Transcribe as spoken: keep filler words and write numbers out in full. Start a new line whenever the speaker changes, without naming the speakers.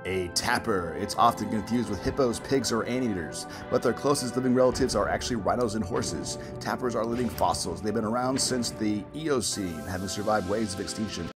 A tapir. It's often confused with hippos, pigs, or anteaters, but their closest living relatives are actually rhinos and horses. Tapirs are living fossils. They've been around since the Eocene, having survived waves of extinction.